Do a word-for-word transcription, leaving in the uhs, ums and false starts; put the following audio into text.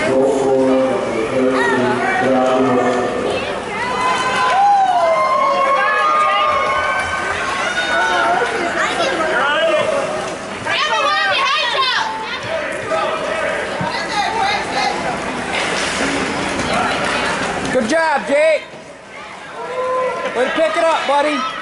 Good job, Jake. Way to pick it up, buddy.